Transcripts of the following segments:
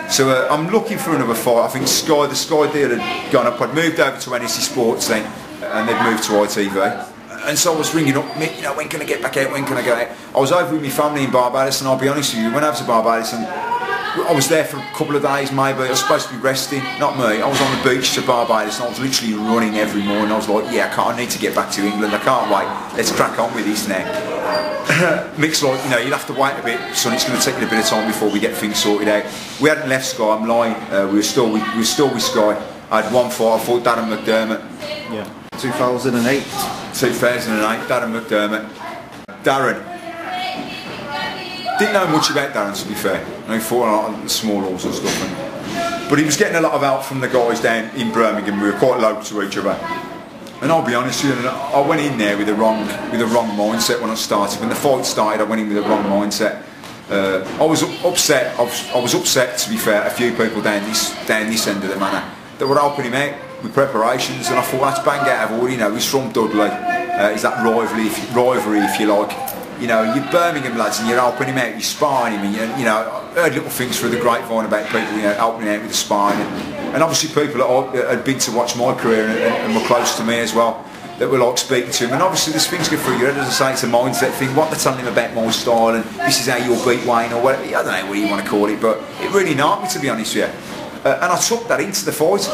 So I'm looking for another fight. I think the Sky deal had gone up. I'd moved over to NBC Sports then, and they'd moved to ITV. And so I was ringing up, Mick, you know, when can I get back out, when can I go out? I was over with my family in Barbados, and I'll be honest with you, went over to Barbados and I was there for a couple of days maybe. I was supposed to be resting, not me. I was on the beach to Barbados and I was literally running every morning. I was like, yeah, I need to get back to England, I can't wait, let's crack on with this now. Mick's like, you know, you'll have to wait a bit, son, it's going to take you a bit of time before we get things sorted out. We hadn't left Sky, I'm lying, we were still with Sky. I had one fight, I fought Darren McDermott. Yeah. 2008, Darren McDermott. Darren, didn't know much about Darren, to be fair. He fought a lot of small halls and stuff, but he was getting a lot of help from the guys down in Birmingham. We were quite local to each other. And I'll be honest with you, I went in there with the wrong mindset when I started. When the fight started, I went in with the wrong mindset. I was upset. I was upset, to be fair, a few people down this end of the manor that were helping him out with preparations, and I thought, that's bang out of order. You know, he's from Dudley. Is that rivalry, if you like? You know, you're Birmingham lads, and you're helping him out. You're sparring him, and you know, I heard little things through the grapevine about people, you know, helping him out with the sparring, and obviously people that had been to watch my career and were close to me as well, that were like speaking to him. And obviously there's things go through your head, as I say, it's a mindset thing. What they're telling him about my style, and this is how you'll beat Wayne, or whatever. I don't know what you want to call it, but it really knocked me, to be honest with you. And I took that into the fight.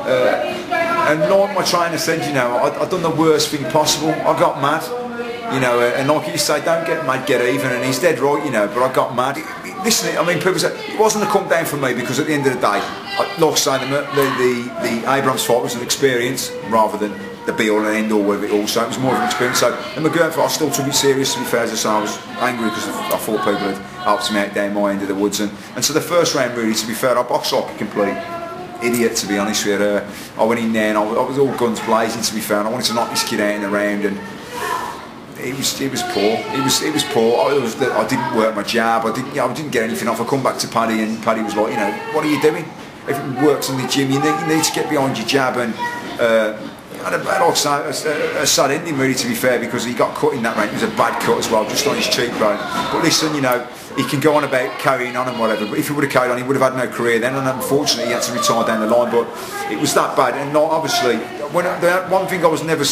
And like my trainer said, you know, I'd done the worst thing possible. I got mad, you know, and like you say, don't get mad, get even, and he's dead right, you know, but I got mad. Listen, I mean, people say, it wasn't a come down for me, because at the end of the day, like I say, the Abrams fight was an experience rather than the be all and end all of it all, so it was more of an experience. So in the McGurn fight, I still took it serious, to be fair, as I say. I was angry because I thought people had helped me out down my end of the woods, and so the first round, really, to be fair, I boxed like a complete idiot, to be honest with you. I went in there and I was all guns blazing, to be fair, and I wanted to knock this kid out in the round, and it was poor. It was poor. I didn't work my jab. I didn't get anything off. I come back to Paddy, and Paddy was like, you know, what are you doing? Everything works in the gym. You need to get behind your jab, and had a sad ending, really, to be fair, because he got cut in that round. It was a bad cut as well, just on his cheekbone. But listen, you know, he can go on about carrying on and whatever, but if he would have carried on, he would have had no career then, and unfortunately he had to retire down the line. But it was that bad, and obviously, one thing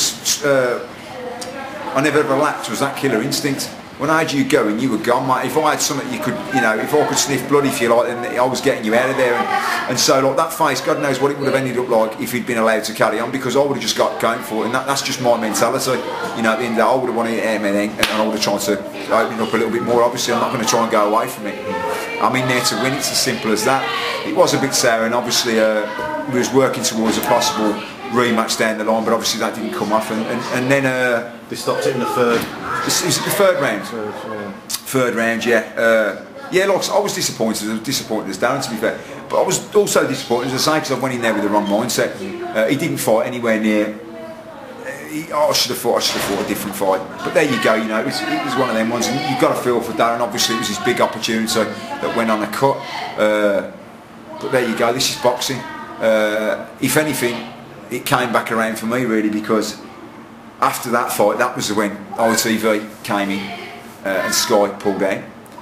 I never relaxed was that killer instinct. When I had you going, you were gone, mate. If I had something you could, you know, if I could sniff blood, if you like, then I was getting you out of there. And so, like, that face, God knows what it would have ended up like if he'd been allowed to carry on, because I would have just got going for it, and that's just my mentality. You know, at the end of the day, I would have wanted everything, and I would have tried to open up a little bit more. Obviously, I'm not going to try and go away from it. I'm in there to win. It's as simple as that. It was a bit sour, and obviously we was working towards a possible rematch down the line, but obviously that didn't come off, and then they stopped it in the third. It was the third round. Third round, yeah. Yeah, look, I was disappointed. As Darren, to be fair, but I was also disappointed, as I say, because I went in there with the wrong mindset. He didn't fight anywhere near. I should have fought a different fight. But there you go. You know, it was one of them ones, and you've got to feel for Darren. Obviously, it was his big opportunity that went on a cut. But there you go. This is boxing. If anything, it came back around for me, really, because after that fight, that was when ITV came in and Sky pulled out,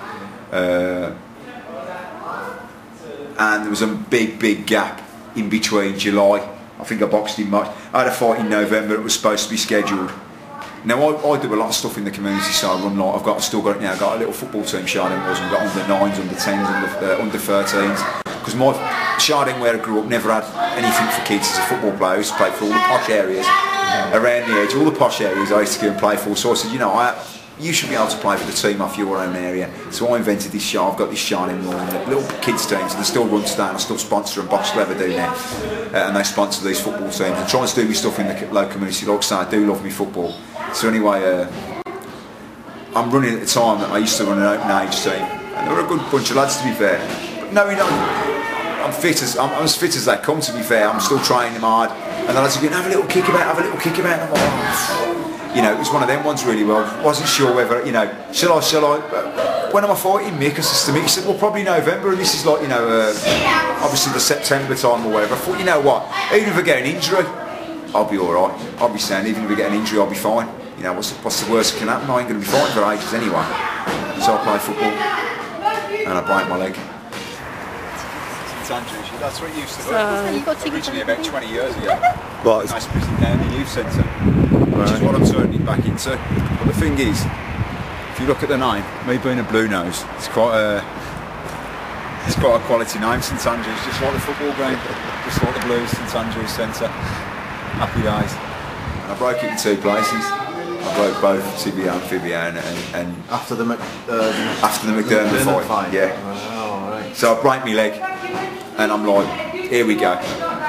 and there was a big gap in between July. I think I boxed in March. I had a fight in November. It was supposed to be scheduled. Now I do a lot of stuff in the community, so I run like I've still got it now. I've got a little football team, Chardin was. I've got under 9s, under 10s, under 13s. Because my Chardin, where I grew up, never had anything for kids as a football player. I used to play for all the posh areas around the edge, all the posh areas I used to go and play for. So I said, you know, you should be able to play for the team off your own area. So I invented this show. I've got this Chardin little kids teams, and they still run today, and I still sponsor them. Box Clever do now, and they sponsor these football teams. And trying to do me stuff in the local community. Like I say, I do love me football. So anyway, I'm running at the time that I used to run an open age team, and they were a good bunch of lads, to be fair. But no, you know, I'm as fit as they come, to be fair. I'm still training them hard, and the lads are going, have a little kick about. And I'm like, oh. You know, it was one of them ones, really. Well, I wasn't sure whether, you know, shall I? When am I fighting, Mick? I said to me, he said, well, probably November, and this is like, you know, obviously the September time or whatever. I thought, you know what? Even if I get an injury, I'll be all right. I'll be saying, even if I get an injury, I'll be fine. You know, what's the worst that can happen? I ain't going to be fighting for ages anyway. So I play football, and I break my leg. St Andrews. That's what it used to be. Originally about 20 years ago. But I split it down the youth centre, which is what I'm turning it back into. But the thing is, if you look at the name, me being a blue nose, it's quite a quality name, St Andrews, just like the football ground, just like the Blues, St Andrews Centre. Happy days. And I broke it in 2 places. I broke both tibia and fibia, and after the McDermott fight. Yeah. Oh, right. So I break my leg, and I'm like, here we go.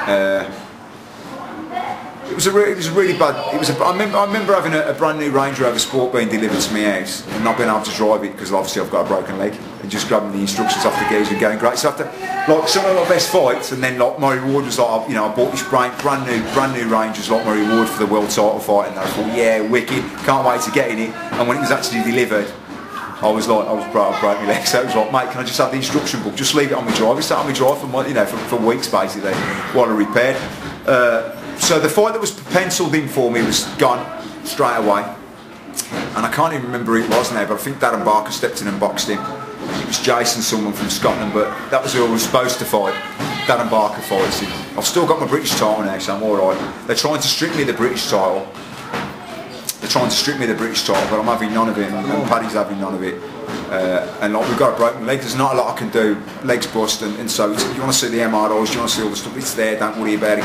It was a really bad. I remember having a brand new Range Rover Sport being delivered to my house and not being able to drive it because obviously I've got a broken leg, and just grabbing the instructions off the gears and going great. So after like some of my best fights, and then like my reward was like, I bought this brand new Range was like my reward for the world title fight, and I thought, yeah, wicked, can't wait to get in it. And when it was actually delivered, I was proud I broke my leg. So it was like, mate, can I just have the instruction book? Just leave it on my drive. It sat on my drive for weeks basically while I repaired. So the fight that was penciled in for me was gone straight away, and I can't even remember who it was now, but I think Darren Barker stepped in and boxed him. It was Jason, someone from Scotland, but that was who I was supposed to fight. Darren Barker fights him. I've still got my British title now, so I'm alright. They're trying to strip me the British title. But I'm having none of it, and Paddy's having none of it. And like, we've got a broken leg, there's not a lot I can do, legs bust, and so you want to see the MRIs, you want to see all the stuff, it's there, don't worry about it.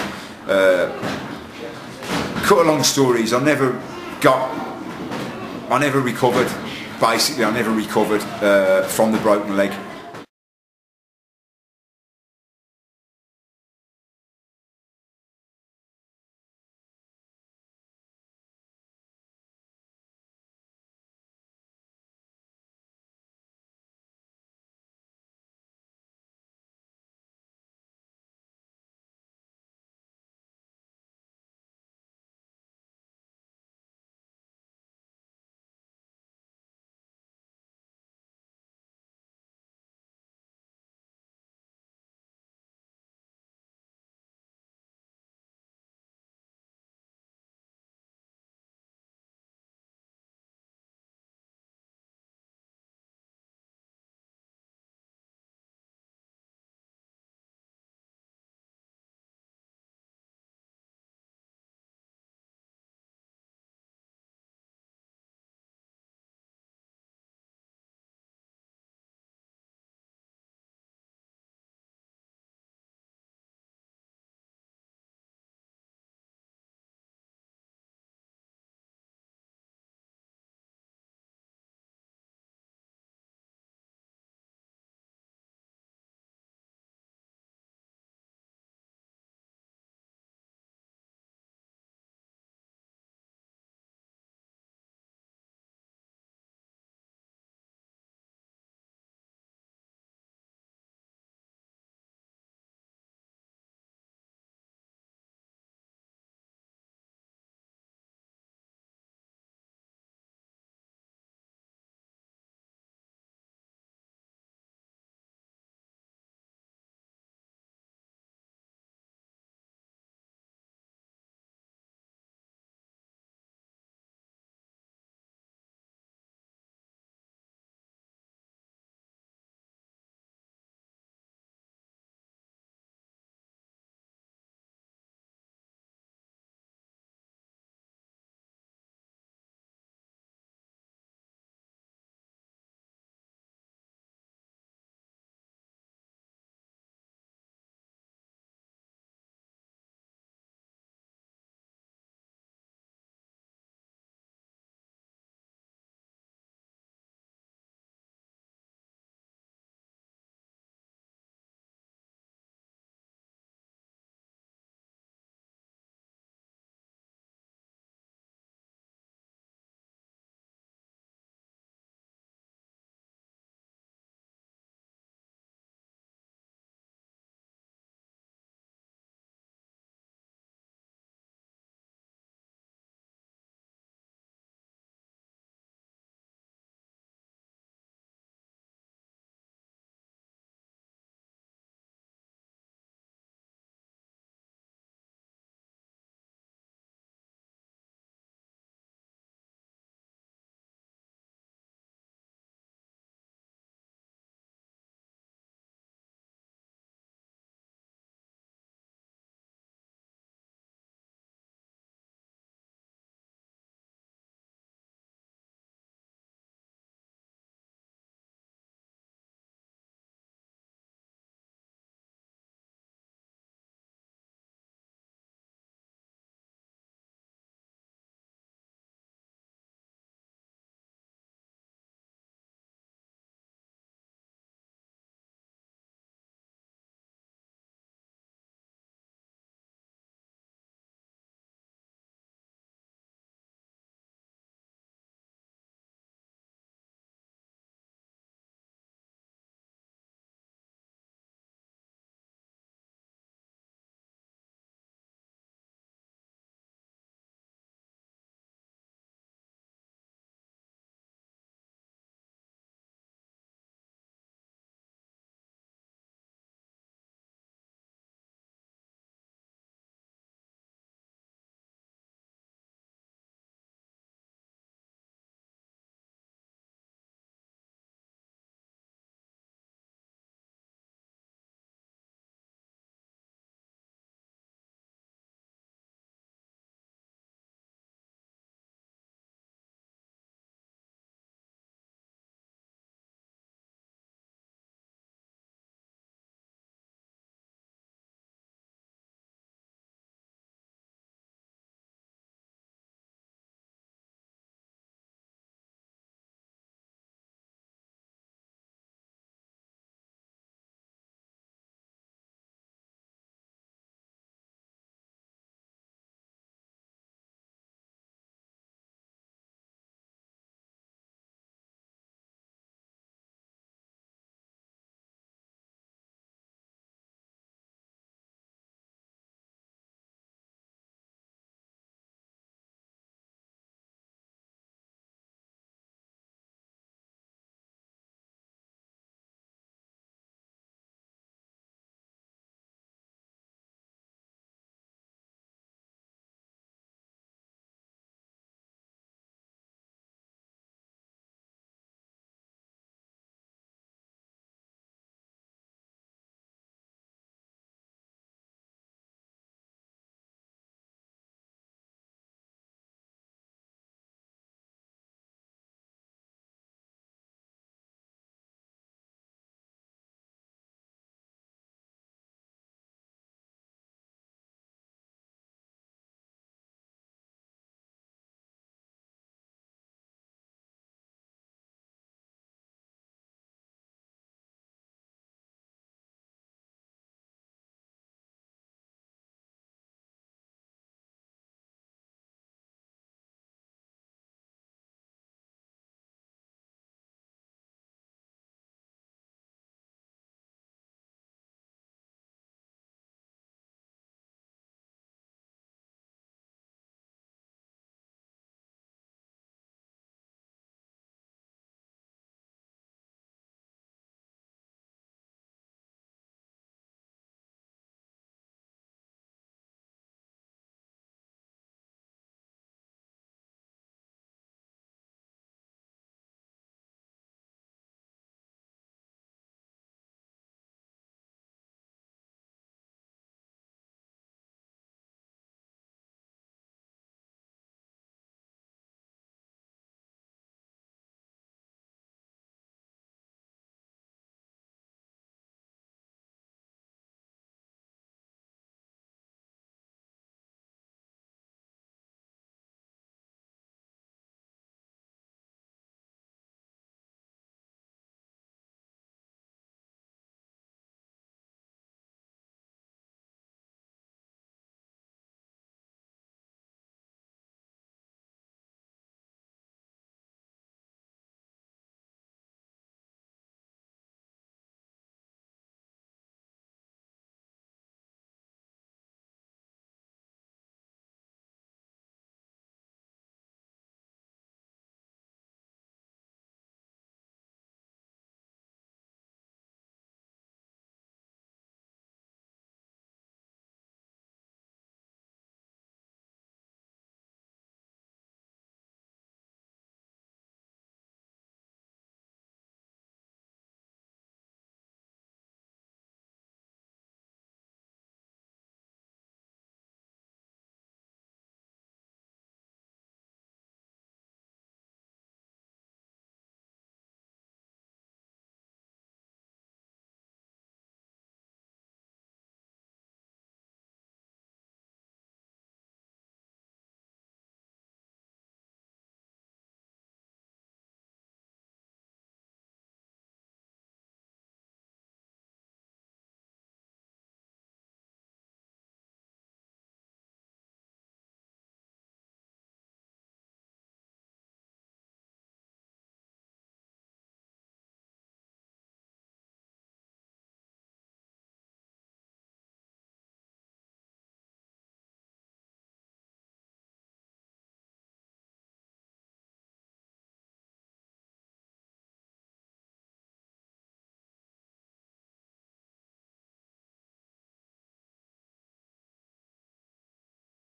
Cut a long stories, I never recovered, basically I never recovered from the broken leg.